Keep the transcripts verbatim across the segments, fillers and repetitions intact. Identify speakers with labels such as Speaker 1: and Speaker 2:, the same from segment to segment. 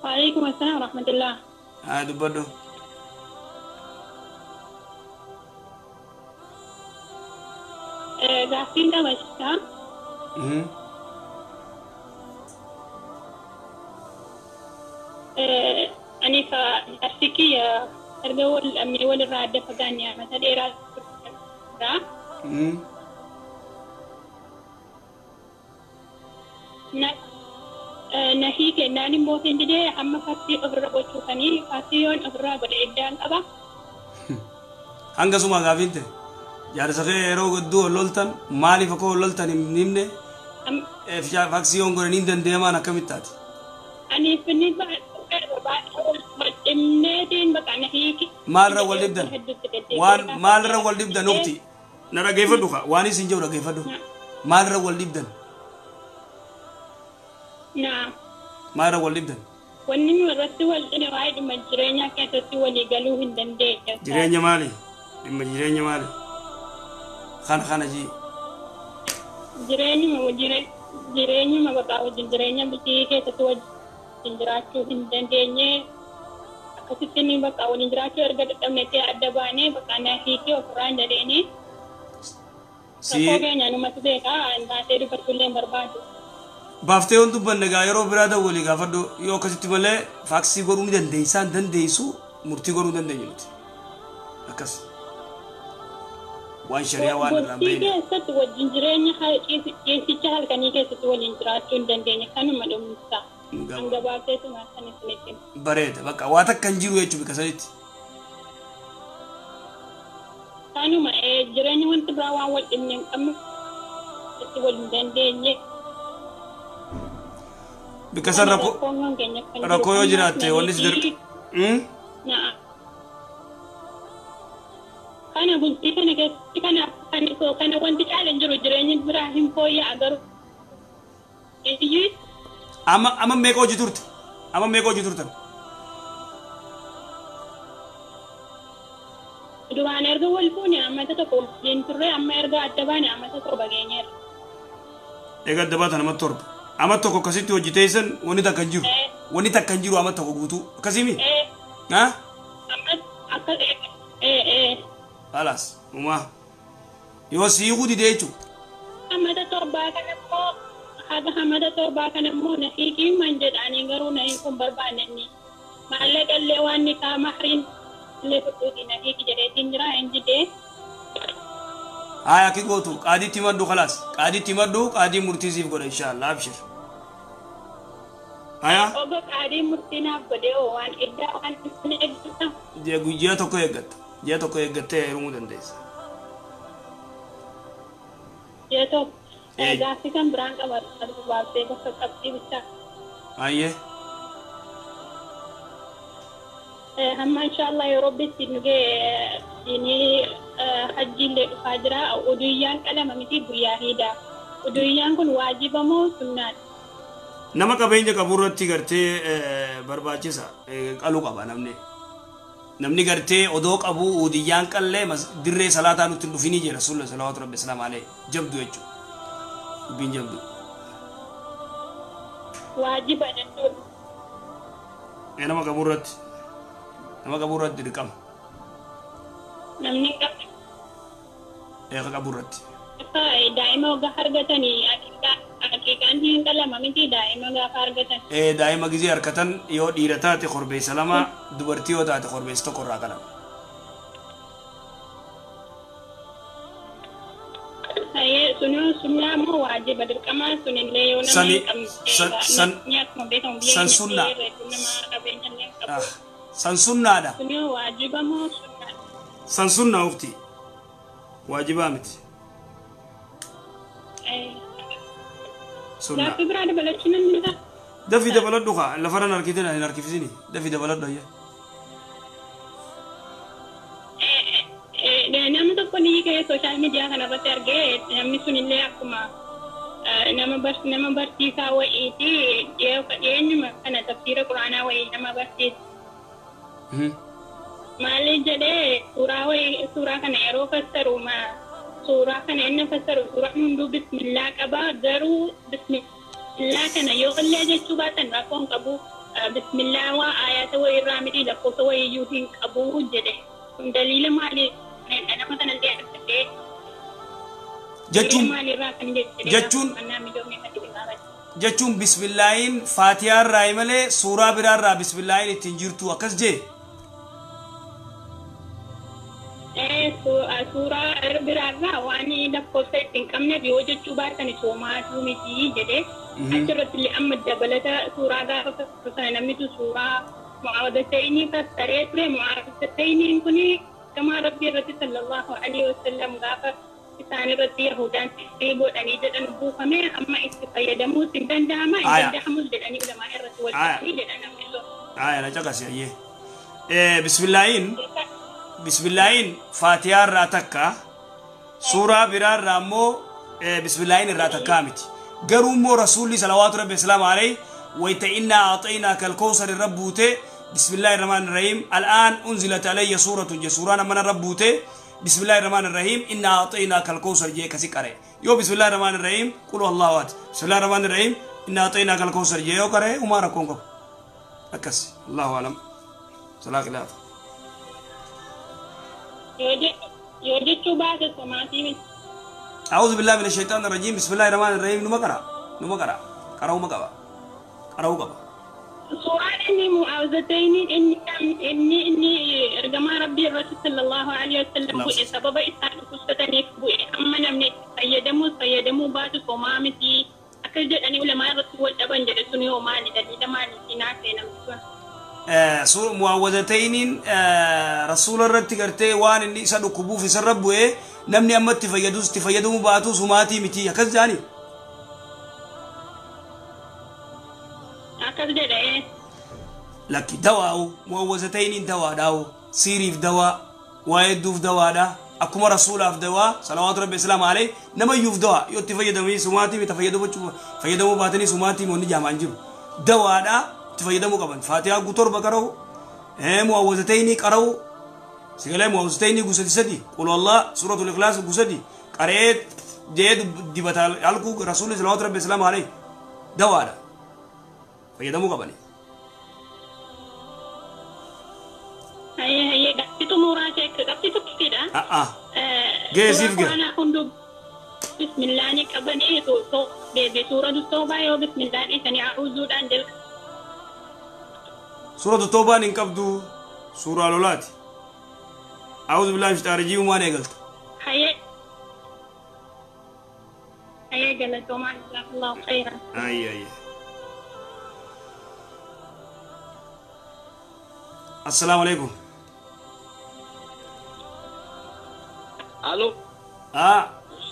Speaker 1: وعليكم السلام ورحمة الله.
Speaker 2: haa dubbadhu
Speaker 1: قاعدين قبشتها
Speaker 2: mhm
Speaker 1: أنا فأشتكي أرجو الأمي والرادة فقانيا مثلا إيراد
Speaker 2: mhm
Speaker 1: نهيك ناني موتين جدي أما فاتي أبرا وشوفني فاتيون أبرا بالإدان أبا
Speaker 2: hanga suma gaafinte jaarsa kee yeroo gadduu loltan maaliif akka loltan hin himne faksiyoon godhanii dandeemaan akkamitti taati
Speaker 1: أنا فيني بعد إمنادين بقى نهيك
Speaker 2: maalirra wal dhibdan waan maalirra wal dhibdan ukti na dhageeffadhu ka waanis hin jiru dhageeffadhu maalirra wal dhibdan
Speaker 1: نعم
Speaker 2: maalirra wal dhibdan
Speaker 1: wanni irratti wal dhine waa'ee dhimma jireenyaa keessatti walii galuu hin dandeenye.
Speaker 2: Jireenya maali? Dhimma jireenya maali? Kana kana ji.
Speaker 1: Jireenyuma jireenyuma bakka wajjin jireenya bitii keessatti wajjin jiraachuu hin dandeenye. Akkasitti ni bakka waliin jiraachuu erga dadhabnee adda baanee bakka naafiitii ofirraa hin dadeenye. Si. Rakkoo keenya numatti beekaa naasee dubbachuullee barbaadu.
Speaker 2: Baaftee waan dubbanne gaa yeroo biraa dawwalii gaafadhu yoo akkasitti malee faaksii godhuu ni dandeessaan dandeessu murtii godhuu dandeenya nuti akkas waan shari'aa waan irraa
Speaker 1: beekne. Murtii keessatti wajjin jireenya ciisicha halkanii keessatti waliin jiraachuu hin dandeenye kanuma dhumsa. Hanga baafteetuma kan isinitti.
Speaker 2: Bareeda bakka waa takka hin jiru jechuudha bikasanitti.
Speaker 1: Kanuma jireenya wanti biraa waan wal dhimne hin qabne itti waliin dandeenye.
Speaker 2: Bikasan rako rako yo jiraatte wanni si darbe hmm
Speaker 1: naa kana bultii kana keessatti kana kana so kana wanti caalan jiru jireenya biraa hin fooyya agaru eeyyii
Speaker 2: ama ama meeqa hojii turte ama meeqa hojii turtan
Speaker 1: duraan erga wal fuune amma tokko waliin turre amma erga adda baane amma tokko bageenyeera
Speaker 2: eega adda baatan amma torba amma tokko akkasitti hojjiteessan wanni takka hin jiru wanni takka hin jiru amma tokko guutuu akkasimi ha
Speaker 1: amma akka ee ee
Speaker 2: alas uma yoo sii gudi deechu
Speaker 1: amma torba kana immoo haga hamada torba kana immoo na hiikii man jedhanii garuu na hiikuun barbaanne maallaqa illee waan ni kaa mahriin illee fudhuuti na hiiki jedheetiin jira hin jidee
Speaker 2: haya ki gootu qaadiitti maddu khalaas qaadiitti maddu qaadii murtiisiif godha inshallah abshir haya
Speaker 1: ogo qaadii murtiinaaf godhe waan iddaa waan inni eeggata
Speaker 2: je guyyaa tokko eeggatta ji'a tokko eeggattee heerumuu dandeessa
Speaker 1: ji'a tokko gaaffii kan biraan qabatu baaftee bakka qabxii bichaa
Speaker 2: hayyee
Speaker 1: hamma inshallah yeroo bitti nugee ini hajjiillee dhufaa jira uduyyaan qalama miti guyyaa hiidaa uduyyaan kun waajiba moo sunnaadha
Speaker 2: nama qabeenya qabu irratti gartee barbaachisa qaluu qaba namni namni gartee odoo qabu uduyyaan qallee dirree salaataa nutti dhufinii jira rasuulli salawaatu rabbi salaam alayhi jabdu jechuudha dubbiin jabdu
Speaker 1: waajiba jechuudha
Speaker 2: nama qabu irratti nama qabu irratti dirqama
Speaker 1: namni qabu
Speaker 2: eeqa qabu irratti
Speaker 1: daa'ima waggaa argatanii aqiiqaan hin qalama miti daa'ima gaafa argatan
Speaker 2: ee daa'ima gizee harkatan yoo dhiira taate korbeessa lama dubartii yoo taate korbeessa tokko irraa qalama
Speaker 1: sunoo sunnaa moo waajiba dirqamaa sunillee yoo nama hin qabne nyaatuma beekamu biyya
Speaker 2: san sunnaa
Speaker 1: nama qabeenyallee qabu
Speaker 2: san sunnaadha
Speaker 1: sunoo waajiba moo sunnaa
Speaker 2: san sunnaa ufti waajibaa miti sunnaa
Speaker 1: gaaffii biraa dabalachuun ni jira
Speaker 2: dafi dabaladhu kaa lafaran harkitin hin harkifisini dafi dabaladhu ayya
Speaker 1: nama tokko ni kee sooshaal miidiyaa kanarratti argee namni sunillee akkuma nama barsi nama barsiisaa wayiiti dhiyeenyuma kana tafsiira quraanaa wayii nama barsiisa maali jedhee suuraa wayii suuraa kana yeroo fassaru ma suuraa kana inni fassaru suuraa hunduu bismillaa qaba garuu bismillaa kana yoo illee jechuu baatan rakkoon qabu بسم الله وآيات وإرامي لكو سوي يوتين أبوه جده دليل مالي أنا مثلا اللي أكتب
Speaker 2: جتون جتون جتون بسم الله فاتحة رايمله سورة برار را بسم الله تنجرتو أكس جي
Speaker 1: eh suura biraarraa waan lakkoofsa ittiin qabne biyyoota cuubaa kan soomaatu miti jedhe achirratti illee amma dabalata suuraa gaafa sana namnitu suuraa mu'aawadataynii fassaree ture mu'aawadatayniin kun kama rabbii irratti sallallahu alaihi wasallam gaafa isaan irratti yahudaan sirrii godhanii jedhan buufame amma itti fayyadamuu si danda'ama hin danda'amus jedhanii ulamaa irratti wal qabanii jedhan namni
Speaker 2: aya na caqasi ayyee eh bismillahin bismillahin fatiha irraa takka suuraa biraa irraa immoo bismillahin irraa takka miti garuu immoo rasuulli salawaatu rabbi islaamu alayhi wayta innaa a'xaynaaka alkawsar rabbuute bismillahir rahmanir rahim al'aan unzilat alayya suuratun je suuraan amana rabbuute bismillahir rahmanir rahim innaa a'xaynaaka alkawsar je kasi qare yoo bismillahir rahmanir rahim qul huwallahu ahad bismillahir rahmanir rahim innaa a'xaynaaka alkawsar je yoo qare umara kongo akas allahu alam salaa khilaaf
Speaker 1: يوجد شبهات السماعتين
Speaker 2: أعوذ بالله من الشيطان الرجيم بسم الله الرحمن الرحيم نما قرأ نما قرأ قرأوا ما قرأ قرأوا قرأ
Speaker 1: سؤال إني معاوذتين إني إني إني رجما ربي الرسول صلى الله عليه وسلم بوئ سبب إسحاق كستني بوئ أما نمني سيدمو سيدمو بات سمامتي أكيد أني ولا ما الرسول والأبن جلسوني وما لدليل ما نسيناتي نمسون
Speaker 2: سورة معوذتين رسول الله تكرتي وان اللي سادو كبو في سربو إيه نمني أمت تفيدوس تفيدو مباتو سماتي متي أكز جاني
Speaker 1: أكز جاني
Speaker 2: لكن دواء معوذتين دواء داو سيريف دواء وايدوف دواء دا أكما رسول أف دواء صلوات ربي السلام عليه نما يوف دواء يو تفيدو مي سماتي متفيدو بچو فيدو مباتني سماتي موني جامانجو دواء دا تفيدمو قبل فاتحة قطر بقرأو إيه معوذتين قرأو سيقول معوذتين قصدي سدي قل والله سورة الإخلاص قصدي قرأت جيد دبتال يالكو رسول صلى الله عليه وسلم عليه دواء فيدمو قبل
Speaker 1: هي هي قصتو مراجعة قصتو كده
Speaker 2: آه آه جيسيف جي
Speaker 1: أنا كندو بسم الله نكبني تو تو بسورة التوبة يو بسم الله إني أعوذ بالله
Speaker 2: سورة التوبة نكبدو سورة الأولاد أعوذ بالله من الشيطان الرجيم وما نقلت
Speaker 1: هيا هيا قالت وما جزاك الله خيرا
Speaker 2: أي أي السلام عليكم
Speaker 3: الو
Speaker 2: اه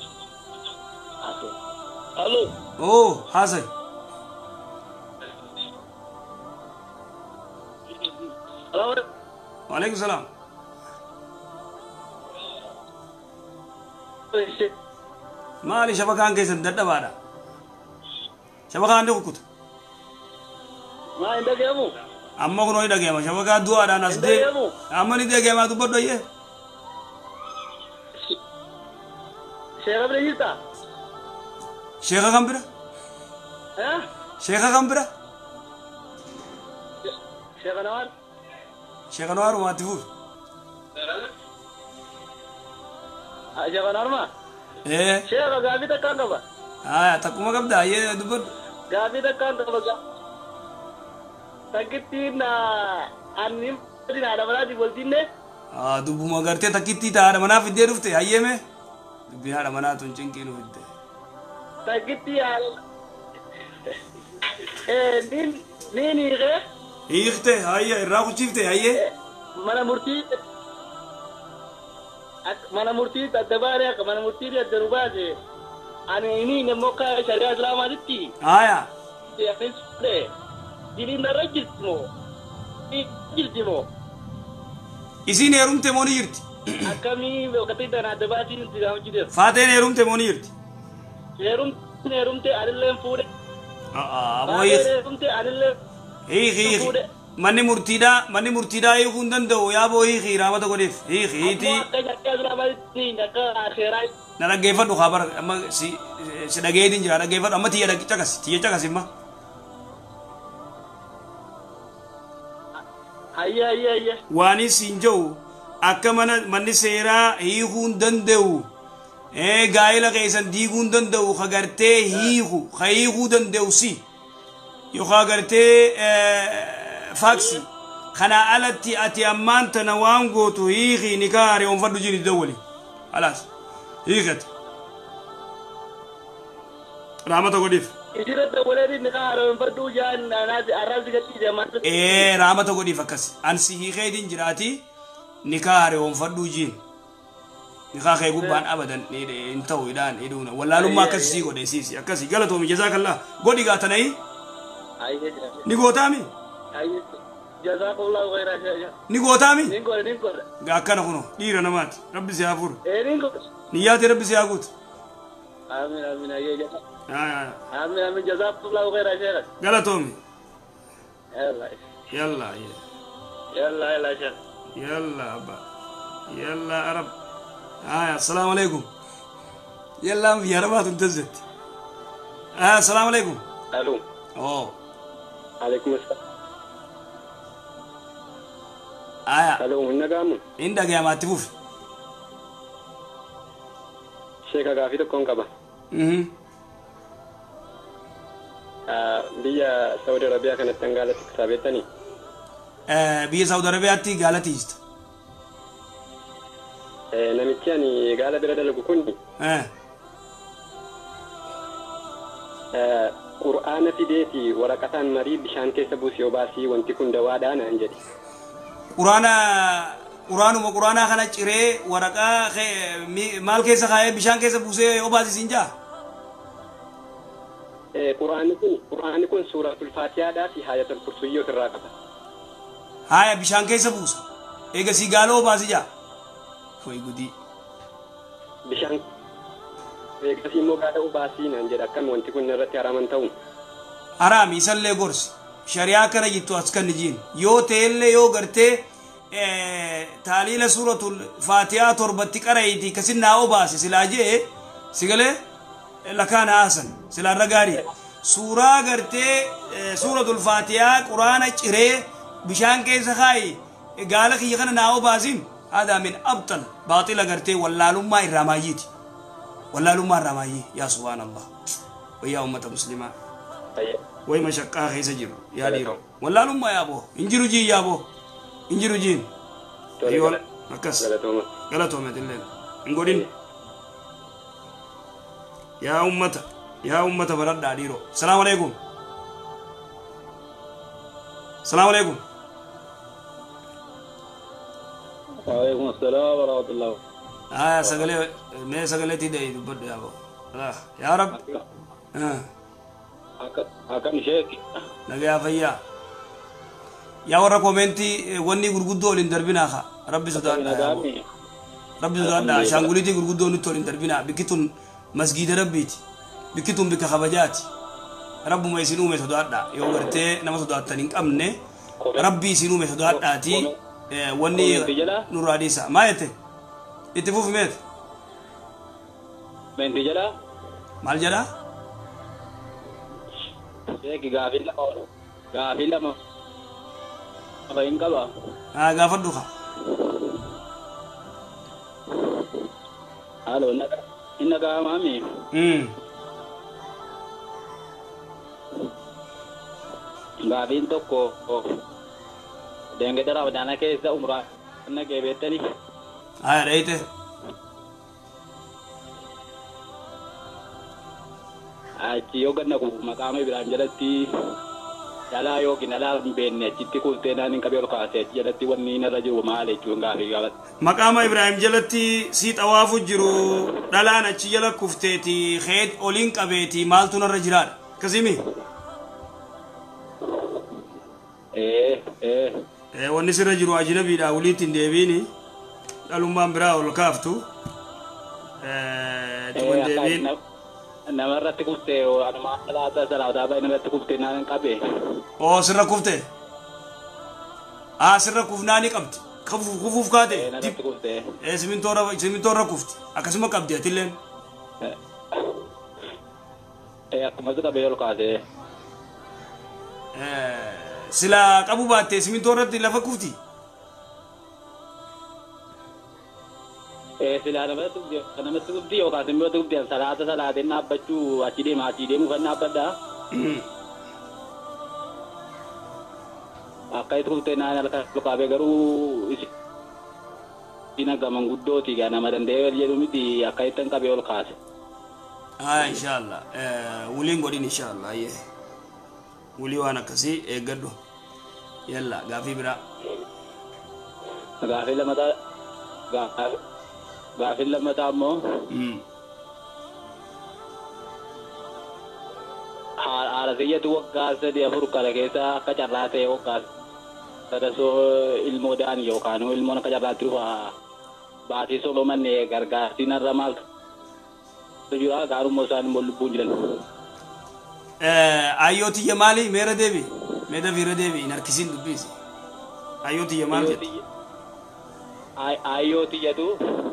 Speaker 3: الو
Speaker 2: اوه حسن وعليكم السلام ما لي شبكان كيس دد بادا شبكان دي كوت
Speaker 3: ما عندك يا ابو
Speaker 2: اما كنو يدا جيما شبكان دو ادا ناس دي اما ني دي جيما تو بدو يه
Speaker 3: شيخ ابراهيم
Speaker 2: شيخ كامبرا
Speaker 3: ها
Speaker 2: شيخ كامبرا
Speaker 3: شيخ نوار
Speaker 2: شيخ نوار ما تفوز
Speaker 3: شيخ نوار ما
Speaker 2: ايه
Speaker 3: شيخ غابي تكان دبا
Speaker 2: اه تكما قبدا يه دبر
Speaker 3: غابي تكان دبا تكتينا انيم دي نادا بلادي بولتينه
Speaker 2: اه دبو ما غرتي تكتي تا منا في دي رفته ايه مه دبي هذا منا تنچنكينو فيد
Speaker 3: تكتي ايه نين نين يغه
Speaker 2: يخته هاي راكو چيفته هاي
Speaker 3: mana murtii mana murtii tadabare ka mana murtii ya darubaje ani ini nemo ka sharia islam aditti
Speaker 2: aya
Speaker 3: ya nisde dili na rajismo rajismo
Speaker 2: isin erumte moni yirti
Speaker 3: akami wakati dana dabati intigam jide
Speaker 2: faten erumte moni yirti
Speaker 3: erum erumte adillen fude
Speaker 2: ah ah boyes
Speaker 3: erumte adillen
Speaker 2: hi hi manni murtida manni murtida yi kundan do ya bo hi hi ramata godif hi hi ti na ragefa do khabar amma si si dage din jira ragefa amma ti ya dage takas ti ya takas imma
Speaker 3: ayya ayya ayya
Speaker 2: Wani sinjau akka mana manni seeraa hiikuun danda'u ee gaa'ila keessan diiguun danda'u kagartee hiiku ka hiikuu danda'u si yookaan gartee faaksi kana alatti ati ammaan tana waan gootu hiiki nikaa reewwanfadhu jini dawwali alaas hiikat raamata godhiif
Speaker 3: ijira dawwaleedhi nikaa reewwanfadhu jaan arraasi gatti jamaata
Speaker 2: ee raamata godhiif akkas ansi hiikeedhin jiraati nikaa reewwanfadhu jini nikaa kee gubbaan abadan hin ta'u idhaan hidhuuna wallaalummaa akkasii godhe siisi akkasii galatoomi jazaakallah godhi gaatanayii ni gootaami
Speaker 3: jazakallahu khairan shay'a
Speaker 2: ni gootaami
Speaker 3: nin gore nin gore
Speaker 2: akkana kuno dhiira namaati rabbi si haa furu
Speaker 3: eh nin gore
Speaker 2: niyyaati rabbi si haa guutu
Speaker 3: amin amin ayya jaza
Speaker 2: aya
Speaker 3: amin amin jazakallahu khairan shay'a
Speaker 2: galatoomi
Speaker 3: yalla
Speaker 2: yalla
Speaker 3: yalla yalla shay'a
Speaker 2: yalla abba yalla arab aya assalamu alaikum yalla ya rabaatu tazat aya assalamu alaikum
Speaker 3: alo
Speaker 2: oh
Speaker 3: alaikum assalam
Speaker 2: aya
Speaker 3: alo nagamu
Speaker 2: inda ga matifuf
Speaker 3: sheka gafi tokkon qaba
Speaker 2: mhm
Speaker 3: ah biya saudi arabia kanatti angaalatti kitaabettani
Speaker 2: eh biya saudi arabiyaatti gaalatiist
Speaker 3: eh namichi ani gaala bira dalagu kunni
Speaker 2: eh
Speaker 3: eh qur'aana fideeti waraqataan marii bishaan keessa buusii obaasii wanti kun dawaadhaan an jedhe
Speaker 2: quraana quraanuma quraana kana ciree waraqaa maal keessa kaayee bishaan keessa buusee obaasisin jaa
Speaker 3: eh qur'aanni kun qur'aanni kun suuratul faatihaadhaa fi haayatul kursiyyoo irraa qaba
Speaker 2: haya bishaan keessa buusa eega si gaaloo obaasi jaa foy gudii
Speaker 3: bishaan eegasii immoo gaala obaasii naan jedha akkam wanti kun irratti haraman ta'u
Speaker 2: haraami isallee gorsi shari'aa kana jittu as kan jiin yoo ta'ellee yoo gartee taaliila suuratul faatihaa torbatti qara'iti kasin naa obaasi silaa jee sigalee lakaan haasan silaa irra gaarii suuraa gartee suuratul faatihaa quraana ciree bishaan keessa kaayi gaala kiyya kana naa obaasin hada min abtal baaxila gartee wallaalummaa irraa maayyiiti wallaalummaa irraa maayyii yaa subhaanallah wayyaa ummata muslimaa way mashaqaa keessa jiru yaa dhiiro wallaalummaa yaaboo injiru jiin yaaboo injiru jiin ayyoon akkas galatoometilleen hin godhin yaa ummata yaa ummata baradhaa dhiiro salaamu alaikum salaamu alaikum
Speaker 3: waalaikum assalam wa rahmatullah
Speaker 2: aya sagale mee sagaleetii dee dubbadhu yaaboo yaa rab
Speaker 3: akkam sheeki
Speaker 2: nagayaa fayyaa yaa warra koomeentii wanni gurguddoo olin darbinaa ka rabbi sodaadha rabbi sodaadha shaanguliitii gurguddoo nutti olin darbinaa bikkitun masgiida rabbiiti bikkitun bikka kabajaati rabbuma isin uume sodaadha yoo gartee nama sodaattan hin qabne rabbi isin uume sodaadhaati wanni nurraa dhiisa maa jette itti fufi meet
Speaker 3: menti jedha
Speaker 2: maal jedha
Speaker 3: sheeki gaafii lama gaafii lama aba hin qaba
Speaker 2: haa gaafadhu ka
Speaker 3: halo inna gaamaami gaafiin tokko deengeda ramadaana keessa umraa na geebeettani
Speaker 2: haa dhayite
Speaker 3: achi yoo ganna ku maqaama Ibrahim jalatti dhalaa yookiin dhalaa hin beekne achitti kuftee naan hin qabee ol kaasee achi jalatti wanni narra jiru maal jechuun gaafii gaafate.
Speaker 2: Maqaama Ibrahim jalatti si xawaafu jiru dhalaan achi jala kufteeti xeet oliin qabeeti maaltu narra jiraadha akkasimi.
Speaker 3: ee ee
Speaker 2: ee wanni sirra jiru ajnabiidha uliitiin deebiini dhalummaan biraa ol kaaftu ee tuman deebiin.
Speaker 3: namarratti kuftee anuma salaata salaata baay'ee namarratti kuftee naan qabee.
Speaker 2: oo sirra kuftee aa sirra kufnaani qabdi kufuuf kaate
Speaker 3: namarratti kuftee.
Speaker 2: ee simintoora simintoora kufti akkasuma qabdi atilleen.
Speaker 3: ee akkuma qabee ol kaasee.
Speaker 2: sila qabu baatte simintoo irratti lafa kufti.
Speaker 3: Eh sila namatti gubdi namatti gubdi yookaan immoo gubdi salaata salaatiin dhaabbachuu achi deemaa achi deemuu kan dhaabbadhaa. Akka itu kulte naan alka lukabe garuu ina gaman guddooti ga nama dandee jedhu miti akka itan qabe ol kaase.
Speaker 2: Ah inshallah eh wuliin godin inshallah ye wuli waan akkasii eeggadhu yalla gaafii bira
Speaker 3: gaafii lamata gaafii lamata ammoo haala siyyatu waggaa sadii afur kala keessa akka carraa ta'e waggaa sadasoo ilmoo da'an yookaan ilmoon akka carraatti dhufa baatii solomanne gargaartiin irra maal jira gaarummoo isaan immoo lubbuun jiran.
Speaker 2: Ayyootiyya maali meera deebi meeda fiira deebi hin harkisiin dubbisi ayyootiyya maal jedhu.
Speaker 3: Ayyootiyyatu.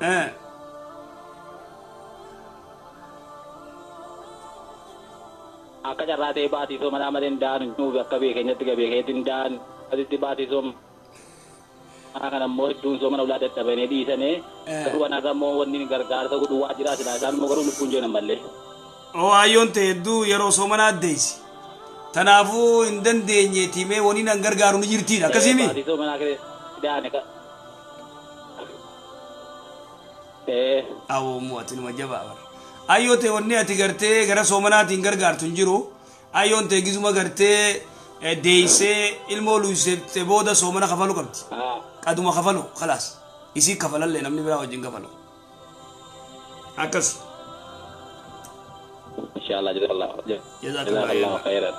Speaker 3: Akka carraa ta'e baatii soo manaa malee daan nuuf akka beekeenyatti gabeekeetiin daan asitti baatii soo manaa kana immoo hedduun soo mana ulaa dadhabanii dhiisanii garuu wanarra immoo wanni gargaarsa godhu waa jiraa silaa isaan immoo garuu lubbuun jeenan mallee.
Speaker 2: Oo ayyoon ta'e hedduu yeroo soo manaa addeessi tanaafuu hin dandeenye tiimee wani nan gargaaru ni jirtiidha akkasiimi.
Speaker 3: Baatii soo manaa kee daane ka.
Speaker 2: Awoo mu'atiin ma jabaa bara. Ayyoon ta'e wanni ati gartee gara soo manaatiin gargaartu hin jiru ayyoon ta'e gizuma gartee deeysee ilmoo luusee booda soo mana kafalu qabdi. Qaduma kafalu khalaas isii kafalallee namni biraa wajjin kafalu. Akkas.
Speaker 3: Inshallah jazakallah.
Speaker 2: Jazakallah
Speaker 3: khairan.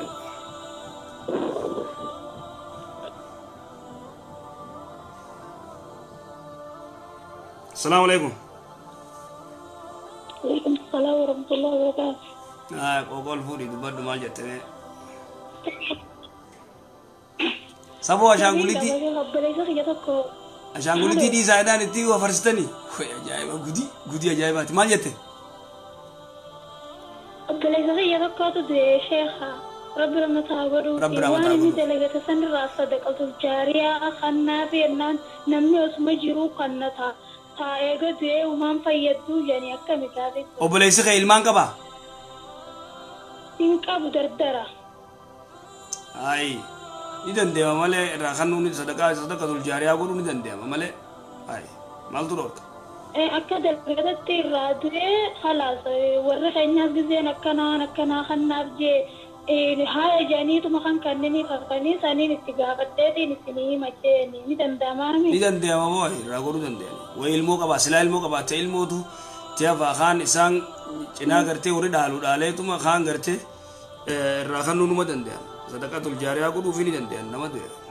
Speaker 2: Assalamu alaikum.
Speaker 1: Waalaikum salam warahmatullahi wabarakatuh.
Speaker 2: Ah, kokol fudi dubaddu maal jettee. Sabo ashanguliti. Ashanguliti di saayidaan itti wafarsitanii. Hoy ajaa'iba gudi gudi ajaa'ibaati maal jette.
Speaker 1: Abbalisa ya tokkotu de sheekha rabbi rahmataa godhu
Speaker 2: Rabbi rahmataa
Speaker 1: waan inni
Speaker 2: godhu.
Speaker 1: dalagata san irraa sadaqatul jaariyaa kannaa beennaan namni osuma jiruu kannata taa'ee gadee uumaan fayyaduu jedhanii akkami taate.
Speaker 2: Obboleessi kee ilmaan qabaa?
Speaker 1: Hin qabu dardara.
Speaker 2: Ayi ni dandeema malee irraa kan nuuni sadaqaa sadaqatul jaariyaa godhu ni dandeema malee ayi maaltu dhorka?
Speaker 1: Akka dalagatatti irraa duree khalaas warra keenyaas gizeen akkanaan akkanaa kannaaf jee haaya jedhaniituma kan kanneenii fakkanii saniin itti gaafadheetiin isinii himachee ni danda'amaami.
Speaker 2: Ni dandeema moo irraa godhuu dandeenya. Wayi ilmoo qabaa silaa ilmoo qabaa ta'e ilmootu tiyaafaa kaan isaan cinaa gartee warri dhaalu dhaaleetuma kaan gartee irraa kan nuunuma dandeenya. Sadaqatul jaariyaa godhuufi ni dandeenya nama du'e.